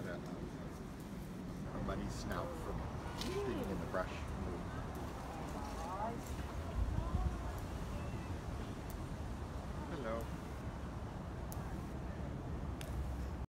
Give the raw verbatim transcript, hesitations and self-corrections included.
got a, a muddy snout from digging in the brush. Hello.